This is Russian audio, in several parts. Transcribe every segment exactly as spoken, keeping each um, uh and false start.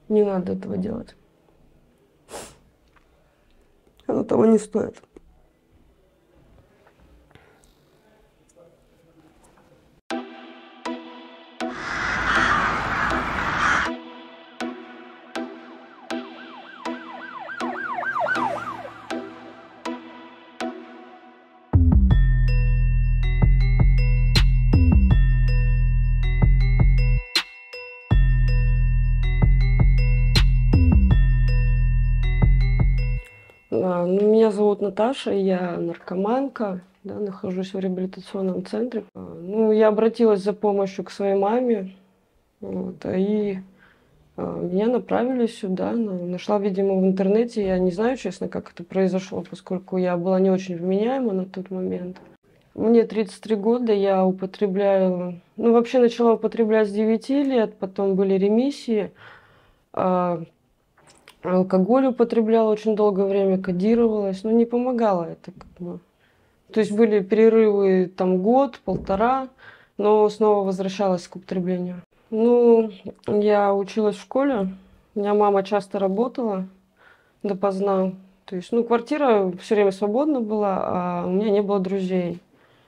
Не надо этого делать. Оно того не стоит. А, ну, меня зовут Наташа, я наркоманка, да, нахожусь в реабилитационном центре. А, ну, я обратилась за помощью к своей маме, вот, и а, меня направили сюда. на- Нашла, видимо, в интернете. Я не знаю, честно, как это произошло, поскольку я была не очень вменяема на тот момент. Мне тридцать три года, я употребляю, ну, вообще начала употреблять с девяти лет, потом были ремиссии. а, Алкоголь употребляла очень долгое время, кодировалась, но не помогало это как бы. То есть были перерывы там год, полтора, но снова возвращалась к употреблению. Ну, я училась в школе, у меня мама часто работала допоздна. То есть, ну, квартира все время свободна была, а у меня не было друзей.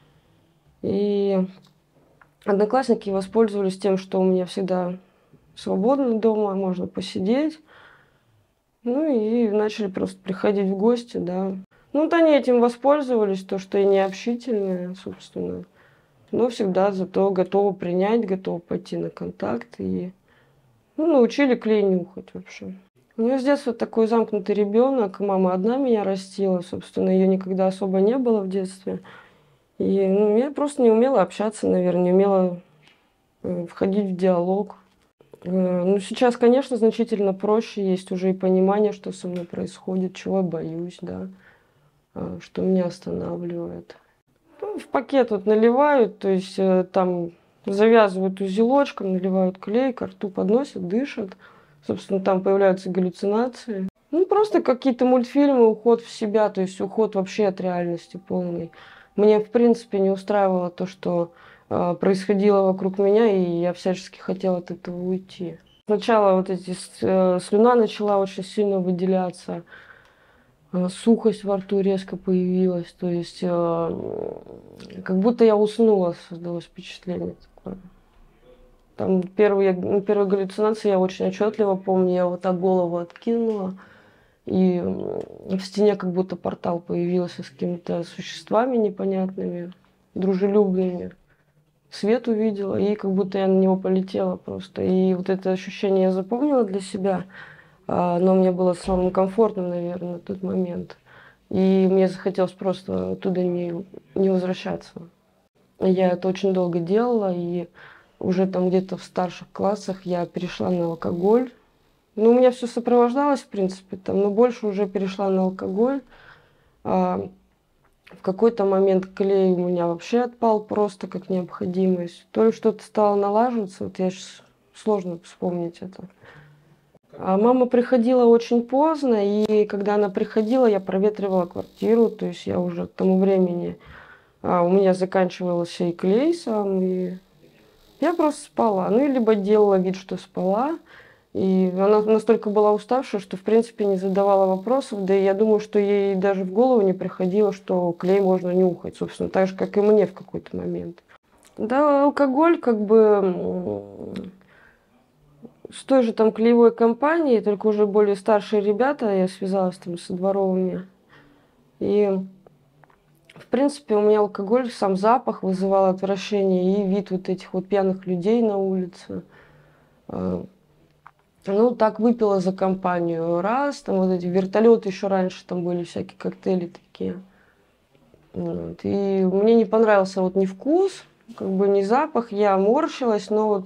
И одноклассники воспользовались тем, что у меня всегда свободно дома, можно посидеть. Ну и начали просто приходить в гости, да. Ну, вот они этим воспользовались, то, что я не общительная, собственно. Но всегда зато готова принять, готова пойти на контакт. И ну, научили клей нюхать вообще. У нее с детства такой замкнутый ребенок. Мама одна меня растила, собственно, ее никогда особо не было в детстве. И ну, я просто не умела общаться, наверное, не умела э, входить в диалог. Э, Ну, сейчас, конечно, значительно проще, есть уже и понимание, что со мной происходит, чего я боюсь, да, а, что меня останавливает. Ну, в пакет вот наливают, то есть э, там завязывают узелочком, наливают клей, ко рту подносят, дышат. Собственно, там появляются галлюцинации. Ну, просто какие-то мультфильмы, уход в себя, то есть уход вообще от реальности полный. Мне, в принципе, не устраивало то, что э, происходило вокруг меня, и я всячески хотела от этого уйти. Сначала вот эти с- э, слюна начала очень сильно выделяться, э, сухость во рту резко появилась, то есть э, как будто я уснула, создалось впечатление такое. Там первые, ну, первые галлюцинации я очень отчетливо помню, я вот так голову откинула, и м, в стене как будто портал появился с какими-то существами непонятными, дружелюбными. Свет увидела, и как будто я на него полетела просто. И вот это ощущение я запомнила для себя. А, Оно мне было самым комфортным, наверное, на тот момент. И мне захотелось просто оттуда не, не возвращаться. Я это очень долго делала, и уже там где-то в старших классах я перешла на алкоголь. Ну, у меня все сопровождалось, в принципе, там, но больше уже перешла на алкоголь. А, в какой-то момент клей у меня вообще отпал просто как необходимость. То ли что-то стало налаживаться, вот я сейчас сложно вспомнить это. А мама приходила очень поздно, и когда она приходила, я проветривала квартиру, то есть я уже к тому времени, а, у меня заканчивался и клей сам, и я просто спала. Ну, и либо делала вид, что спала, и она настолько была уставшая, что, в принципе, не задавала вопросов, да и я думаю, что ей даже в голову не приходило, что клей можно нюхать, собственно, так же, как и мне в какой-то момент. Да, алкоголь как бы м, с той же там клеевой компанией, только уже более старшие ребята, я связалась там со дворовыми. И, в принципе, у меня алкоголь, сам запах вызывал отвращение, и вид вот этих вот пьяных людей на улице. А, Ну, так выпила за компанию раз, там вот эти вертолеты еще раньше там были, всякие коктейли такие. Вот. И мне не понравился вот ни вкус, как бы ни запах, я морщилась, но вот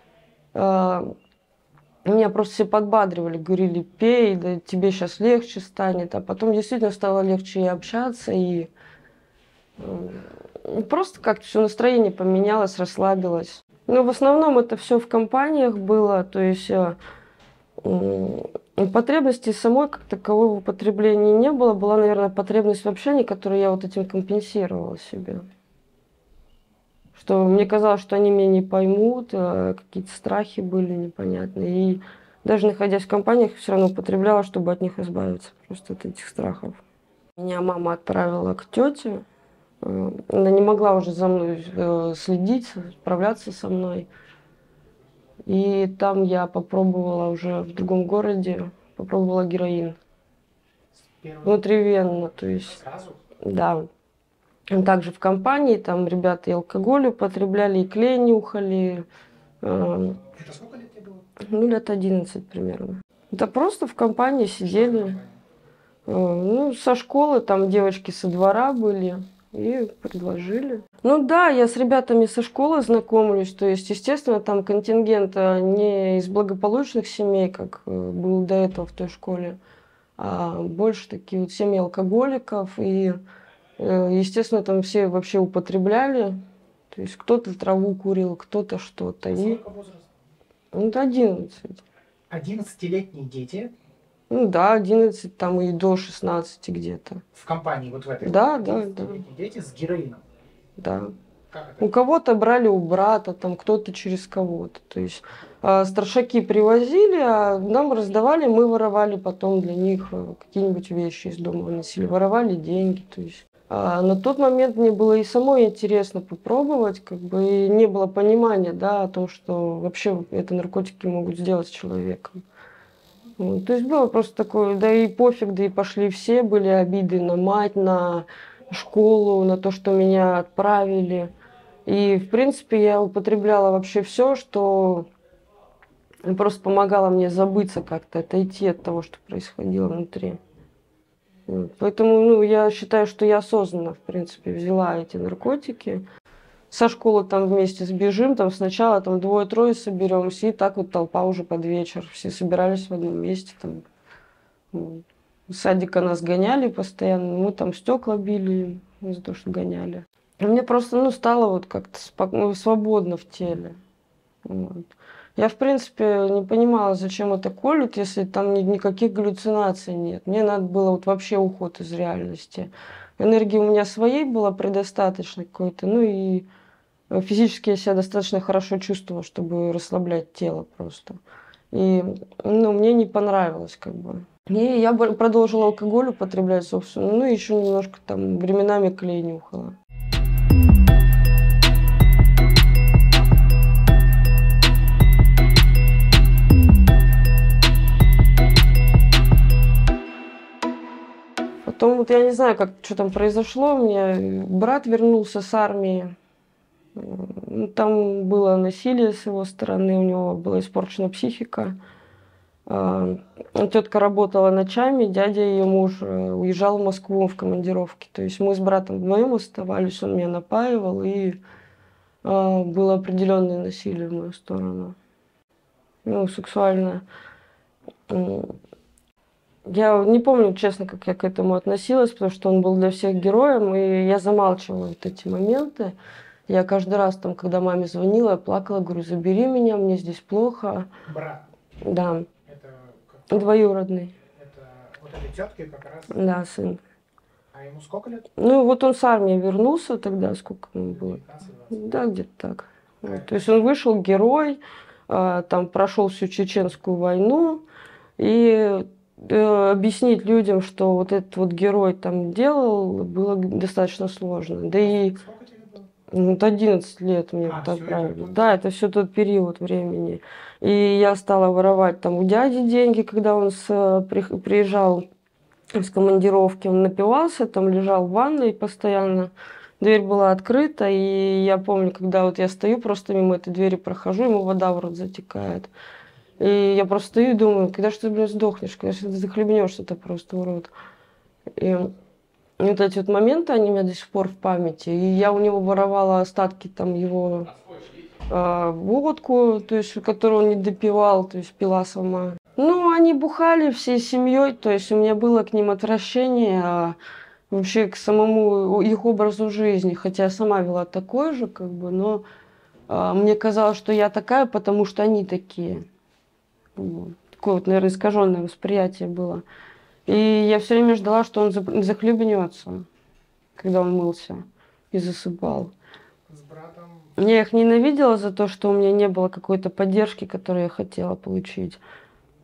а, меня просто все подбадривали, говорили, пей, да тебе сейчас легче станет. А потом действительно стало легче и общаться, и м, просто как-то все настроение поменялось, расслабилось. Но в основном это все в компаниях было, то есть э, м, потребности самой как таковой в употреблении не было. Была, наверное, потребность в общении, которую я вот этим компенсировала себе. Что мне казалось, что они меня не поймут, э, какие-то страхи были непонятные. И Даже находясь в компаниях, все равно употребляла, чтобы от них избавиться, просто от этих страхов. Меня мама отправила к тете. Э, Она не могла уже за мной э, следить, справляться со мной. И там я попробовала уже в другом городе, попробовала героин. Первый Внутривенно, то есть, сразу? да. Также в компании там ребята и алкоголь употребляли, и клей нюхали. э, Это сколько лет тебе было? Ну, лет одиннадцать примерно. Это просто в компании Что за сидели. компания? э, Ну, со школы там девочки со двора были и предложили. Ну да, я с ребятами со школы знакомлюсь. То есть, естественно, там контингент э, не из благополучных семей, как э, был до этого в той школе, а больше такие вот семьи алкоголиков. И, э, естественно, там все вообще употребляли. То есть кто-то траву курил, кто-то что-то. А И сколько возраст? ну, это одиннадцать. Одиннадцатилетние дети Ну да, одиннадцать там и до шестнадцати где-то. в компании вот в этой Да, вот да, да, одиннадцатилетние дети с героином. да. Как это? У кого-то брали у брата, там кто-то через кого-то. То есть а, старшаки привозили, а нам раздавали, мы воровали потом для них э, какие-нибудь вещи из дома выносили, воровали деньги. То есть а, на тот момент мне было и самой интересно попробовать, как бы и не было понимания, да, о том, что вообще это наркотики могут сделать с человеком. Вот, то есть было просто такое, да и пофиг, да и пошли все, были обиды на мать, на школу, на то, что меня отправили. И, в принципе, я употребляла вообще все, что просто помогало мне забыться как-то, отойти от того, что происходило внутри. Вот. Поэтому, ну, я считаю, что я осознанно, в принципе, взяла эти наркотики. Со школы там вместе сбежим, там сначала там двое-трое соберемся, и так вот толпа уже под вечер. Все собирались в одном месте. Там. м, С садика нас гоняли постоянно, мы там стекла били за то, что гоняли. И мне просто, ну, стало вот как-то спок- ну, свободно в теле. Вот. Я, в принципе, не понимала, зачем это колют, если там ни- никаких галлюцинаций нет. Мне надо было вот вообще уход из реальности. Энергии у меня своей было предостаточно какой-то, ну и э, физически я себя достаточно хорошо чувствовала, чтобы расслаблять тело просто. И, ну, мне не понравилось как бы. И я бо- продолжила алкоголь употреблять, собственно, ну и еще немножко там временами клей нюхала. Потом вот я не знаю, как что там произошло. У меня брат вернулся с армии. М, ну, там было насилие с его стороны, у него была испорчена психика. А, Тетка работала ночами, дядя ее муж э, уезжал в Москву в командировке. То есть мы с братом вдвоем оставались, он меня напаивал, и а, было определенное насилие в мою сторону. Ну, сексуальное. М, Я не помню, честно, как я к этому относилась, потому что он был для всех героем, и я замалчивала вот эти моменты. Я каждый раз, там, когда маме звонила, я плакала, говорю, забери меня, мне здесь плохо. Брат. Да, Это как? двоюродный, Это вот этой тетки как раз. да, сын. А ему сколько лет? Ну, вот он с армии вернулся тогда, сколько ему было? девятнадцать-двадцать. Да, где-то так. А Вот. это То есть он вышел герой, а, там прошел всю Чеченскую войну, и э, объяснить людям, что вот этот вот герой там делал, было достаточно сложно. Да и сколько тебе было? ну, вот одиннадцать лет мне А, вот всё это отправили. тот Да, это все тот период времени. И я стала воровать там у дяди деньги, когда он с, э, при- приезжал с командировки, он напивался, там лежал в ванной постоянно. Дверь была открыта, и я помню, когда вот я стою, просто мимо этой двери прохожу, ему вода в рот затекает. И я просто стою и думаю, когда же ты, блин, сдохнешь, когда же ты захлебнешься-то просто, урод. И вот эти вот моменты, они у меня до сих пор в памяти. И я у него воровала остатки там его э, водку, то есть, которую он не допивал, то есть пила сама. Ну, они бухали всей семьей, то есть у меня было к ним отвращение, а вообще к самому их образу жизни, хотя я сама вела такой же, как бы, но а, мне казалось, что я такая, потому что они такие. Вот. Такое вот, наверное, искаженное восприятие было. И я все время ждала, что он зап- захлебнется, когда он мылся и засыпал. с братом. Я их ненавидела за то, что у меня не было какой-то поддержки, которую я хотела получить.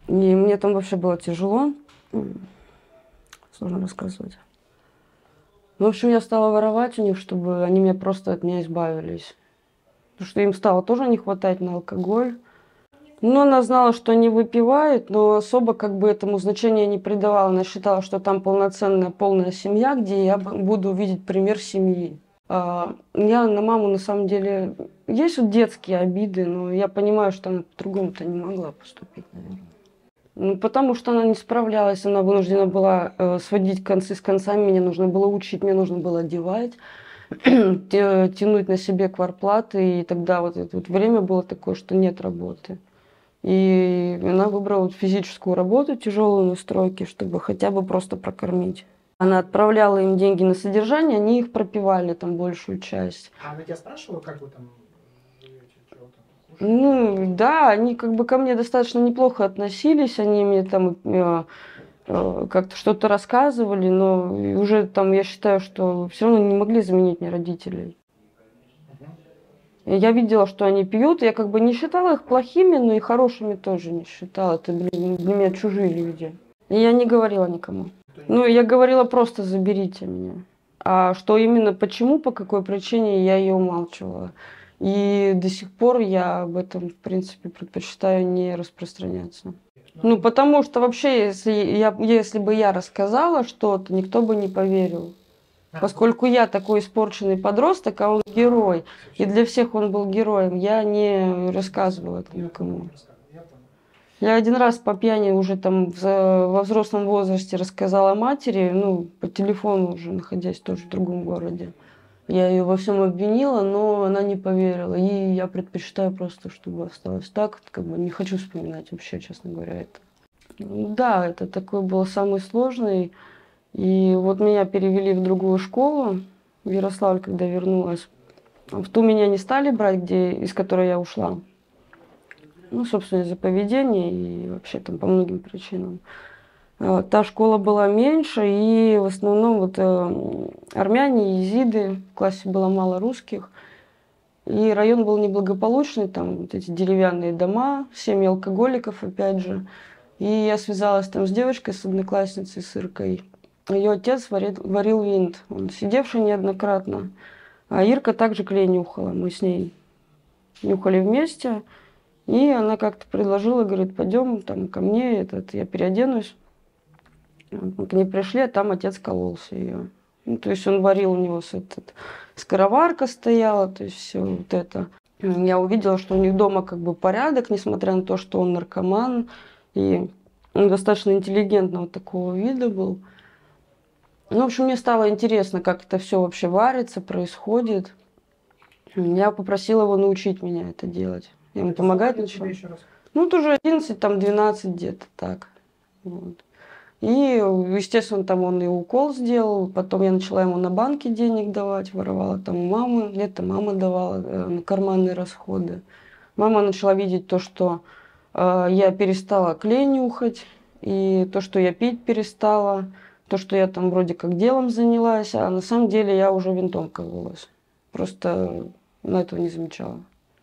И мне там вообще было тяжело. Сложно рассказывать. В общем, я стала воровать у них, чтобы они меня просто от меня избавились. Потому что им стало тоже не хватать на алкоголь. Ну, она знала, что они выпивают, но особо как бы этому значения не придавала. Она считала, что там полноценная, полная семья, где я б- буду видеть пример семьи. А, я на маму, на самом деле, есть вот детские обиды, но я понимаю, что она по-другому-то не могла поступить, наверное. Ну, потому что она не справлялась, она вынуждена была э, сводить концы с концами, мне нужно было учить, мне нужно было одевать, тя- тянуть на себе кварплаты, и тогда вот это вот время было такое, что нет работы. И она выбрала вот физическую работу, тяжелую на стройке, чтобы хотя бы просто прокормить. Она отправляла им деньги на содержание, они их пропивали там большую часть. А она тебя спрашивала, как вы там живете, чего там кушаете? Ну, да, они как бы ко мне достаточно неплохо относились, они мне там э, э, как-то что-то рассказывали, но уже там я считаю, что все равно не могли заменить мне родителей. Мгм. И я видела, что они пьют, я как бы не считала их плохими, но и хорошими тоже не считала. Это, блин, для меня чужие люди. И я не говорила никому. Никто не- Ну, я говорила просто заберите меня. А что именно, почему, по какой причине, я ее умалчивала. И до сих пор я об этом, в принципе, предпочитаю не распространяться. Ну, потому что вообще, если, я, если бы я рассказала что-то, никто бы не поверил. А, Поскольку я такой испорченный подросток, а он герой, и для всех он был героем, я не рассказывала это я никому. понял, рассказывай, я понял. Я один раз по пьяни уже там в- во взрослом возрасте рассказала матери, ну, по телефону уже, находясь тоже в другом городе. Я ее во всем обвинила, но она не поверила. И я предпочитаю просто, чтобы осталось так. Как бы не хочу вспоминать вообще, честно говоря, это. Ну да, это такой был самый сложный. И вот меня перевели в другую школу, в Ярославль, когда вернулась. В ту меня не стали брать, где, из которой я ушла. Ну, собственно, из-за поведения и вообще там по многим причинам. А, Та школа была меньше, и в основном вот э, армяне, езиды, в классе было мало русских. И район был неблагополучный, там вот эти деревянные дома, семьи алкоголиков, опять же. И я связалась там с девочкой, с одноклассницей, с Иркой. Ее отец варил, варил винт, он сидевший неоднократно. А Ирка также клей нюхала. Мы с ней нюхали вместе. И она как-то предложила, говорит, пойдем там ко мне, этот, я переоденусь. Мы к ней пришли, а там отец кололся ее. Ну, то есть он варил, у него с этот, скороварка стояла, то есть все вот это. Я увидела, что у них дома как бы порядок, несмотря на то, что он наркоман. И он достаточно интеллигентного такого вида был. Ну, в общем, мне стало интересно, как это все вообще варится, происходит. Я попросила его научить меня это делать. Я ему Это помогать сколько лет тебе начала. еще раз? Ну, тоже одиннадцать, там двенадцать где-то так. Вот. И, естественно, там он и укол сделал. Потом я начала ему на банке денег давать, воровала там у мамы. Где-то мама давала э, на карманные расходы. Мама начала видеть то, что э, я перестала клей нюхать, и то, что я пить перестала, то, что я там вроде как делом занялась, а на самом деле я уже винтом кололась. Просто на этого не замечала.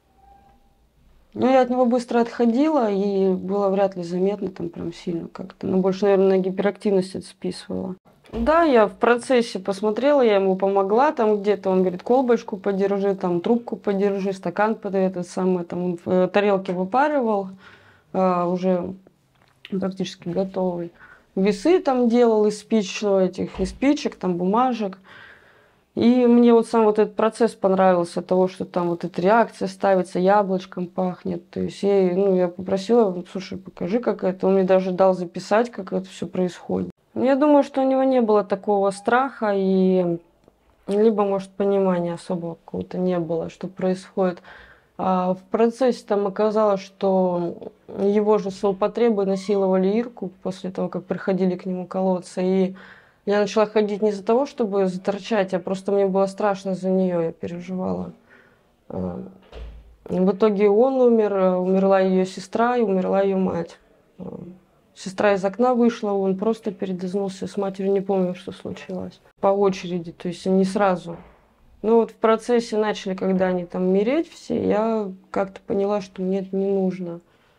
Ну, я от него быстро отходила, и было вряд ли заметно там прям сильно как-то. Ну, больше, наверное, на гиперактивность это списывала. Да, я в процессе посмотрела, я ему помогла там где-то. Он говорит, колбочку подержи, там трубку подержи, стакан под этот самый, там он в э, тарелке выпаривал, а, уже практически готовый. Весы там делал из спич, ну, этих, из спичек, там бумажек. И мне вот сам вот этот процесс понравился, того, что там вот эта реакция ставится, яблочком пахнет. То есть я, ну, я попросила, слушай, покажи, как это. Он мне даже дал записать, как это все происходит. Я думаю, что у него не было такого страха, и либо, может, понимания особого какого-то не было, что происходит. А в процессе там оказалось, что его же злоупотребы насиловали Ирку после того, как приходили к нему колоться. И я начала ходить не из-за того, чтобы заторчать, а просто мне было страшно за нее, я переживала. А, В итоге он умер, а, умерла ее сестра и умерла ее мать. А, Сестра из окна вышла, он просто передознулся с матерью, не помню, что случилось. По очереди, то есть не сразу. Ну вот в процессе начали, когда они там мереть все, я как-то поняла, что мне это не нужно.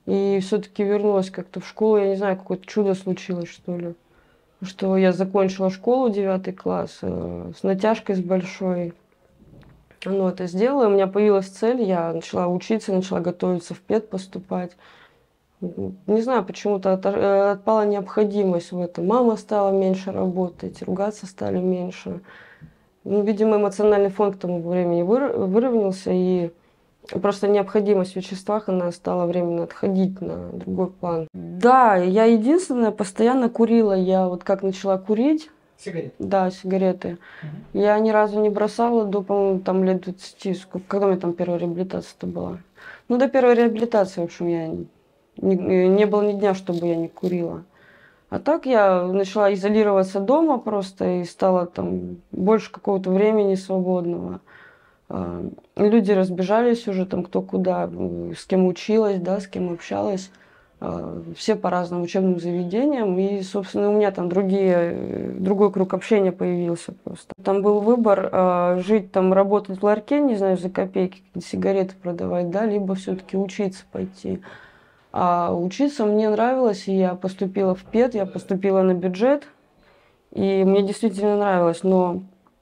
И все-таки вернулась как-то в школу. Я не знаю, какое-то чудо случилось, что ли. Что я закончила школу, девятый класс, э, с натяжкой, с большой. Ну, это сделала, у меня появилась цель, я начала учиться, начала готовиться в пед поступать. М, Не знаю, почему-то ото- э, отпала необходимость в этом. Мама стала меньше работать, ругаться стали меньше. Ну, видимо, эмоциональный фон к тому времени выр- выровнялся, и просто необходимость в веществах, она стала временно отходить на другой план. Да, я единственная постоянно курила. Я вот как начала курить, Сигарет. да, сигареты, Мгм. я ни разу не бросала до, по-моему, там лет двадцати. Сколько, когда у меня там первая реабилитация-то была? Ну, до первой реабилитации, в общем, я не, не не было ни дня, чтобы я не курила. А так я начала изолироваться дома просто и стала там больше какого-то времени свободного. А, Люди разбежались уже там кто куда, м, с кем училась, да, с кем общалась. А, Все по разным учебным заведениям. И, собственно, у меня там другие, э, другой круг общения появился просто. Там был выбор а, жить там, работать в ларьке, не знаю, за копейки, какие-то сигареты продавать, да, либо все-таки учиться пойти. А учиться мне нравилось, и я поступила в пед, я поступила на бюджет, и мне действительно нравилось, но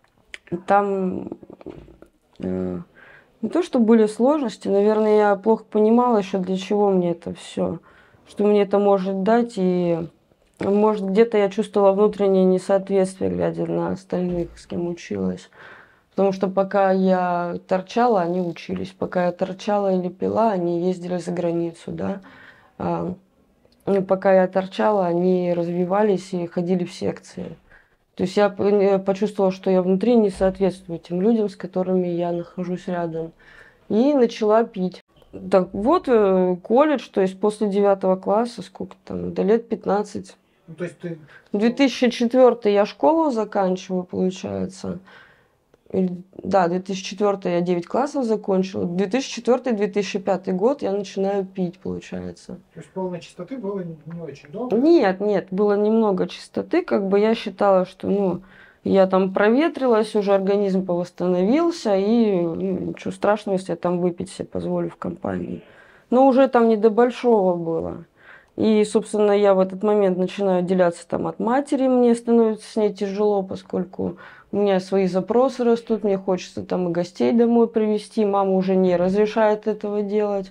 там э, не то, что были сложности, наверное, я плохо понимала еще, для чего мне это все, что мне это может дать, и может где-то я чувствовала внутреннее несоответствие, глядя на остальных, с кем училась. Потому что пока я торчала, они учились. Пока я торчала или пила, они ездили за границу, да. А, ну, пока я торчала, они развивались и ходили в секции. То есть я п- э, почувствовала, что я внутри не соответствую тем людям, с которыми я нахожусь рядом. И начала пить. Так вот, э, колледж, то есть после девятого класса, сколько там, до лет пятнадцать. Ну, то есть ты... две тысячи четвёртый я школу заканчиваю, получается. Или- Да, две тысячи четвёртый я девять классов закончила. две тысячи четвёртый — две тысячи пятый год я начинаю пить, получается. То есть полной чистоты было не, не очень долго. Нет, нет, было немного чистоты, как бы я считала, что, ну, я там проветрилась, уже организм повосстановился, и ну, ничего страшного, если я там выпить себе позволю в компании. Но уже там не до большого было. И, собственно, я в этот момент начинаю отделяться там от матери, мне становится с ней тяжело, поскольку у меня свои запросы растут, мне хочется там и гостей домой привезти, мама уже не разрешает этого делать.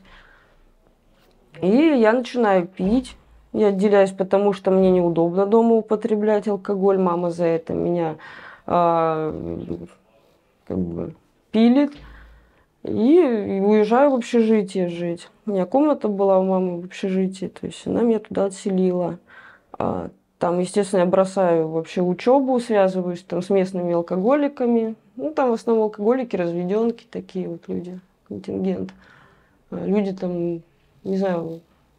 И я начинаю пить. Я отделяюсь, потому что мне неудобно дома употреблять алкоголь. Мама за это меня а, как бы пилит. И уезжаю в общежитие жить. У меня комната была у мамы в общежитии, то есть она меня туда отселила. А, там, естественно, я бросаю вообще учебу, связываюсь там с местными алкоголиками. Ну, там в основном алкоголики, разведенки, такие вот люди, контингент. А, люди там, не знаю,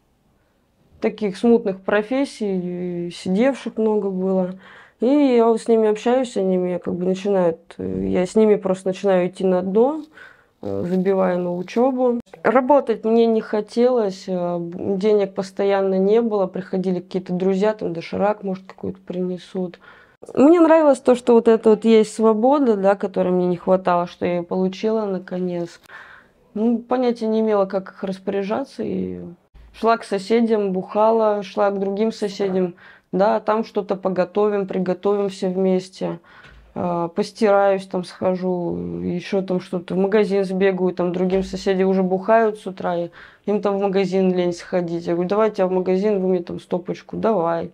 таких смутных профессий, и сидевших много было. И я вот с ними общаюсь, они меня как бы начинают, э, я с ними просто начинаю идти на дно, э, забиваю на учебу. Работать мне не хотелось, э, б- денег постоянно не было, приходили какие-то друзья, там доширак, может, какой-то принесут. Мне нравилось то, что вот это вот есть свобода, да, которой мне не хватало, что я ее получила наконец. Ну, понятия не имела, как их распоряжаться, и шла к соседям, бухала, шла к другим соседям, да, там что-то поготовим, приготовим все вместе, а, постираюсь, там схожу, еще там что-то, в магазин сбегаю, там другим соседям уже бухают с утра, и им там в магазин лень сходить. Я говорю, давайте я в магазин, вы мне там стопочку, давай.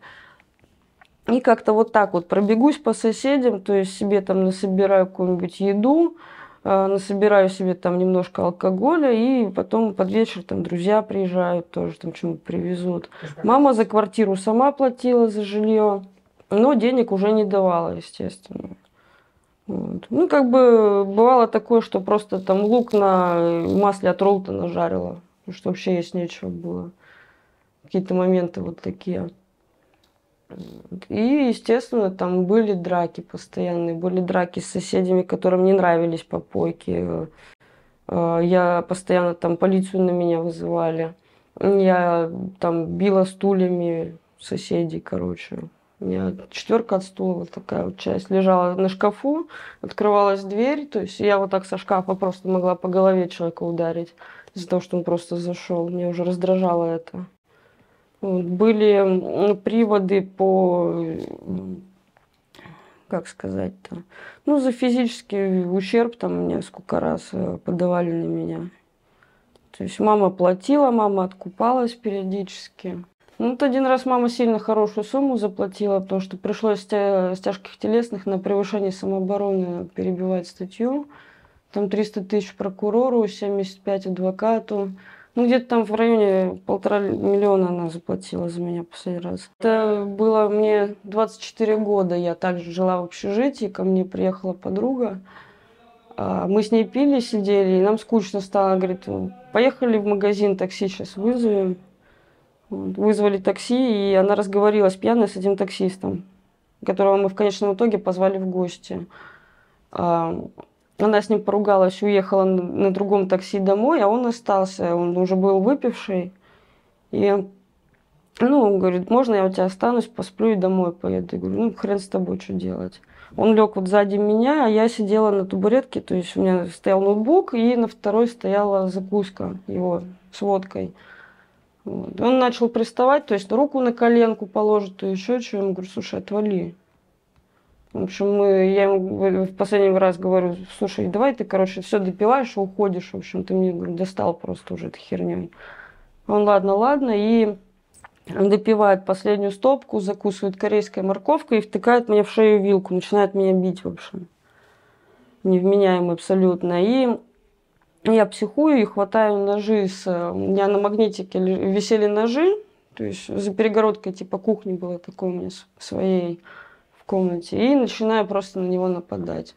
И как-то вот так вот пробегусь по соседям, то есть себе там насобираю какую-нибудь еду, а, насобираю себе там немножко алкоголя, и потом под вечер там друзья приезжают, тоже там что-нибудь привезут. То есть как- Мама за квартиру сама платила за жилье, но денег уже не давала, естественно. Вот. Ну, как бы бывало такое, что просто там лук на масле от Ролтона жарила, потому что вообще есть нечего было. Какие-то моменты вот такие. И, естественно, там были драки постоянные, были драки с соседями, которым не нравились попойки. Э, Я постоянно там полицию на меня вызывали. Я там била стульями соседей, короче. У меня четверка от стула, вот такая вот часть лежала на шкафу, открывалась дверь, то есть я вот так со шкафа просто могла по голове человека ударить. из-за того, что он просто зашел. Меня уже раздражало это. Вот. Были м, приводы по, м, как сказать-то, ну, за физический ущерб там мне сколько раз э, подавали на меня. То есть мама платила, мама откупалась периодически. Ну, вот один раз мама сильно хорошую сумму заплатила, потому что пришлось с тя- с тяжких телесных на превышение самообороны перебивать статью. Там триста тысяч прокурору, семьдесят пять адвокату. Ну, где-то там в районе полтора миллиона она заплатила за меня последний раз. Это было мне двадцать четыре года. Я также жила в общежитии, ко мне приехала подруга. А, Мы с ней пили, сидели, и нам скучно стало. Говорит, поехали в магазин, такси сейчас вызовем. Вот. Вызвали такси, и она разговорилась пьяная с этим таксистом, которого мы в конечном итоге позвали в гости. А, Она с ним поругалась, уехала на на другом такси домой, а он остался. Он уже был выпивший. И, ну, он говорит, можно я у тебя останусь, посплю и домой поеду? Я говорю, ну, хрен с тобой, что делать. Он лег вот сзади меня, а я сидела на табуретке, то есть у меня стоял ноутбук, и на второй стояла закуска его с водкой. Вот. Он начал приставать, то есть руку на коленку положит, то еще что. Я ему говорю, слушай, отвали. В общем, мы, я ему в в последний раз говорю, слушай, давай ты, короче, все допиваешь и уходишь. В общем, ты мне, говорю, достал просто уже этой херней. Он, ладно, ладно, и допивает последнюю стопку, закусывает корейской морковкой и втыкает мне в шею вилку, начинает меня бить, в общем. Невменяемый абсолютно. И я психую и хватаю ножи. С... У меня на магнитике ле- висели ножи, то есть за перегородкой типа кухни было такой у меня с- своей в комнате. И начинаю просто на него нападать.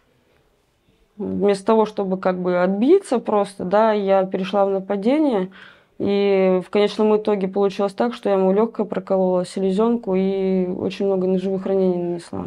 Вместо того, чтобы как бы отбиться просто, да, я перешла в нападение. И в конечном итоге получилось так, что я ему легкое проколола, селезенку и очень много ножевых ранений нанесла.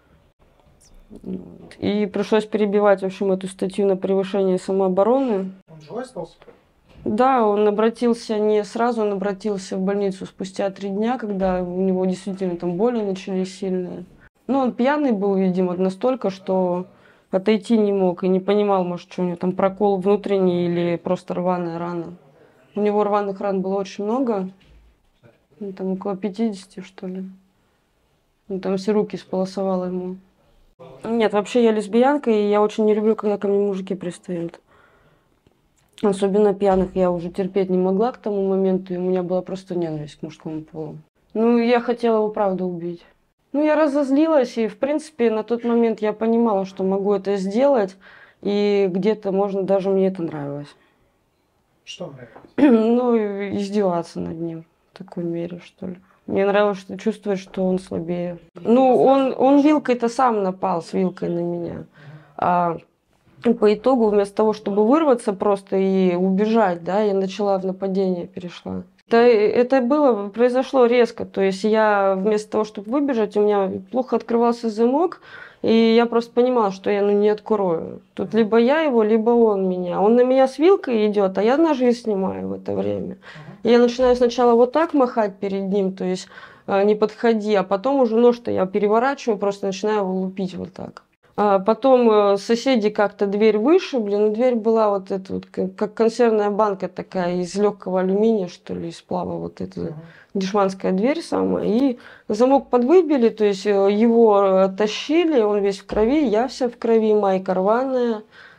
Вот. И пришлось перебивать, в общем, эту статью на превышение самообороны. Он живой остался? Да, он обратился не сразу, он обратился в больницу спустя три дня, когда у него действительно там боли начались сильные. Ну, он пьяный был, видимо, настолько, что отойти не мог и не понимал, может, что у него там прокол внутренний или просто рваная рана. У него рваных ран было очень много, ну, там около пятидесяти, что ли. Он там все руки сполосовало ему. Нет, вообще я лесбиянка, и я очень не люблю, когда ко мне мужики пристают. Особенно пьяных я уже терпеть не могла к тому моменту, и у меня была просто ненависть к мужскому полу. Ну, я хотела его правда убить. Ну, я разозлилась, и, в принципе, на тот момент я понимала, что могу это сделать, и где-то, можно, даже мне это нравилось. Что нравилось? Ну, и издеваться над ним в такой мере, что ли. Мне нравилось что чувствовать, что он слабее. Ну, он, он вилкой-то сам напал с вилкой на меня. А по итогу, вместо того, чтобы вырваться просто и убежать, да, я начала в нападение, перешла. Это, это было, произошло резко. То есть я вместо того, чтобы выбежать, у меня плохо открывался замок, и я просто понимала, что я ну, не открою. Тут либо я его, либо он меня. Он на меня с вилкой идет, а я ножи снимаю в это время. И я начинаю сначала вот так махать перед ним, то есть э, не подходи, а потом уже нож-то я переворачиваю, просто начинаю его лупить вот так. А потом э, соседи как-то дверь вышибли, но дверь была вот эта вот, как как консервная банка такая, из легкого алюминия, что ли, из сплава, вот эта дешманская дверь самая. И замок подвыбили, то есть э, его тащили, он весь в крови, я вся в крови, майка рваная.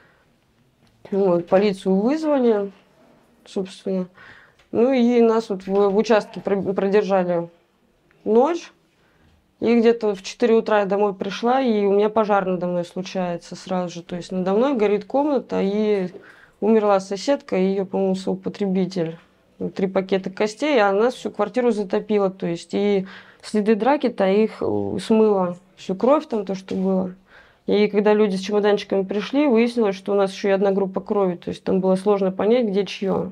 Вот, полицию вызвали, собственно. Ну и нас вот в, в участке про- продержали ночь. И где-то в четыре утра я домой пришла, и у меня пожар надо мной случается сразу же. То есть надо мной горит комната, и умерла соседка, и ее, по-моему, соупотребитель. Ну, Три пакета костей, а нас всю квартиру затопило. То есть и следы драки-то их э, смыло. Всю кровь там, то, что было. И когда люди с чемоданчиками пришли, выяснилось, что у нас еще и одна группа крови. То есть там было сложно понять, где чье.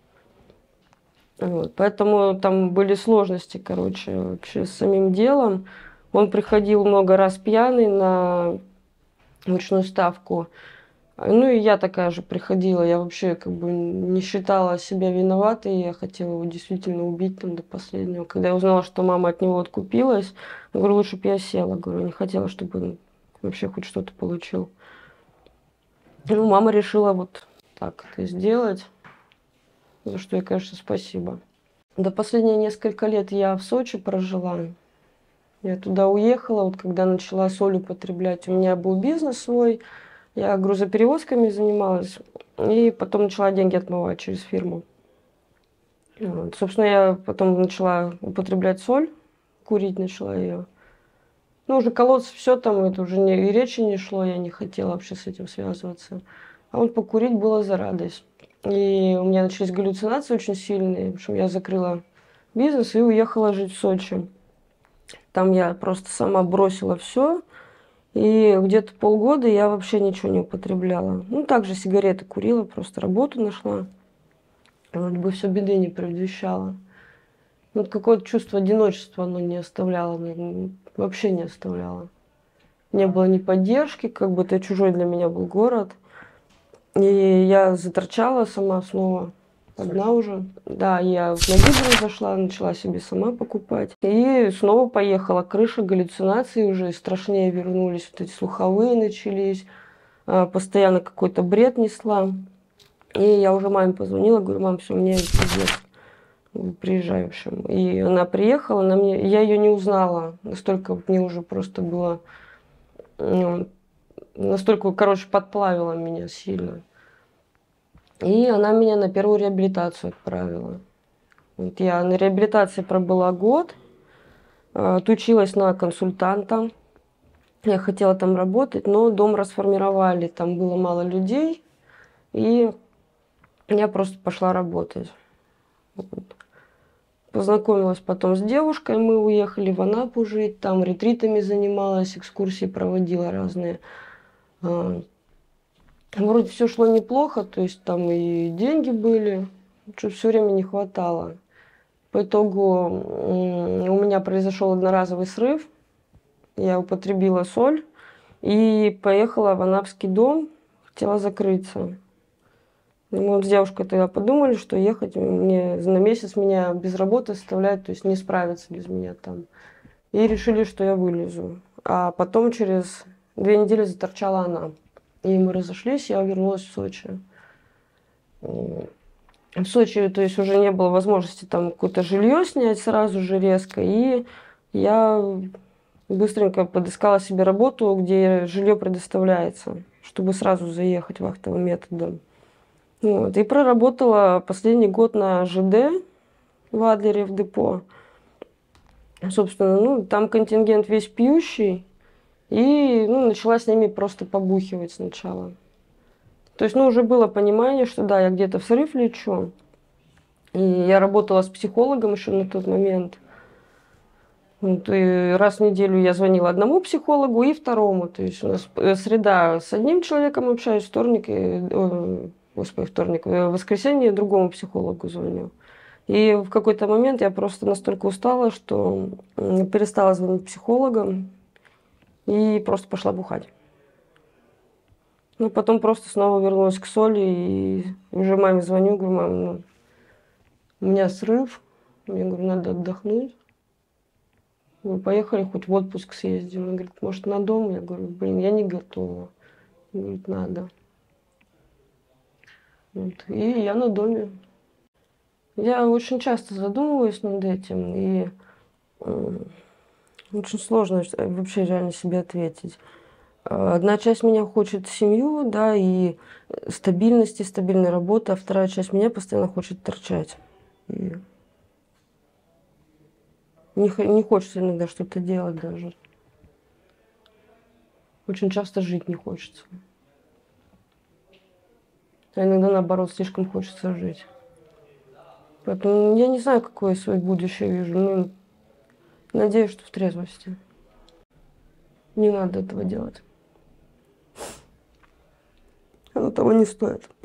Вот, поэтому там были сложности, короче, вообще с самим делом. Он приходил много раз пьяный на очную ставку. Ну и я такая же приходила. Я вообще как бы не считала себя виноватой. Я хотела его действительно убить там до последнего. Когда я узнала, что мама от него откупилась, я говорю, лучше бы я села. Говорю, не хотела, чтобы он вообще хоть что-то получил. Ну, мама решила вот так это сделать. за что ей, конечно, спасибо. До последние несколько лет я в Сочи прожила. Я туда уехала, вот когда начала соль употреблять. У меня был бизнес свой, я грузоперевозками занималась, и потом начала деньги отмывать через фирму. Вот. Собственно, я потом начала употреблять соль, курить начала ее. Ну, уже колоться все там, это уже не, и речи не шло, я не хотела вообще с этим связываться. А вот покурить было за радость. И у меня начались галлюцинации очень сильные. В общем, я закрыла бизнес и уехала жить в Сочи. Там я просто сама бросила все. И где-то полгода я вообще ничего не употребляла. Ну, также сигареты курила, просто работу нашла. Вроде бы все беды не предвещало. Вот какое-то чувство одиночества оно не оставляло, м, вообще не оставляло. Не было ни поддержки, как бы это чужой для меня был город. И я заторчала сама снова, одна уже. Да, я в магазин зашла, начала себе сама покупать. И снова поехала. Крыша, галлюцинации уже страшнее вернулись. Вот эти слуховые начались. а, Постоянно какой-то бред несла. И я уже маме позвонила, говорю: мам, все, мне пиздец. Приезжай, в общем. И она приехала, она мне, я ее не узнала. Настолько вот мне уже просто было, ну, настолько, короче, подплавила меня сильно. И она меня на первую реабилитацию отправила. Вот я на реабилитации пробыла год, э, отучилась на консультанта. Я хотела там работать, но дом расформировали, там было мало людей, и я просто пошла работать. Вот. Познакомилась потом с девушкой, мы уехали в Анапу жить, там ретритами занималась, экскурсии проводила разные. А, Вроде все шло неплохо, то есть там и деньги были, все время не хватало. По итогу м, у меня произошел одноразовый срыв, я употребила соль и поехала в Анапский дом, хотела закрыться. Мы вот с девушкой тогда подумали, что ехать мне на месяц меня без работы оставлять, то есть не справиться без меня там. И решили, что я вылезу. А потом через две недели заторчала она. И мы разошлись, я вернулась в Сочи. В Сочи, то есть уже не было возможности там какое-то жилье снять сразу же резко. И я быстренько подыскала себе работу, где жилье предоставляется, чтобы сразу заехать вахтовым методом. Вот. И проработала последний год на ЖД в Адлере, в депо. Собственно, ну, там контингент весь пьющий. И ну, начала с ними просто побухивать сначала. То есть, ну, уже было понимание, что да, я где-то в срыв лечу. И я работала с психологом еще на тот момент. Вот, и раз в неделю я звонила одному психологу и второму. То есть у нас среда с одним человеком общаюсь, вторник, и, о, господи, вторник, в воскресенье другому психологу звоню. И в какой-то момент я просто настолько устала, что перестала звонить психологам и просто пошла бухать. Ну, потом просто снова вернулась к соли и уже маме звоню, говорю: мам, ну, у меня срыв, я говорю, надо отдохнуть. Мы поехали, хоть в отпуск съездим. Она говорит: может, на дом? Я говорю: блин, я не готова. Она говорит: надо. Вот. И я на доме. Я очень часто задумываюсь над этим, и э, очень сложно вообще реально себе ответить. Одна часть меня хочет семью, да, и стабильности, стабильной работы, а вторая часть меня постоянно хочет торчать. И не, не хочется иногда что-то делать даже. Очень часто жить не хочется. А иногда, наоборот, слишком хочется жить. Поэтому я не знаю, какое свое будущее вижу. Но надеюсь, что в трезвости. Не надо этого делать. Оно того не стоит.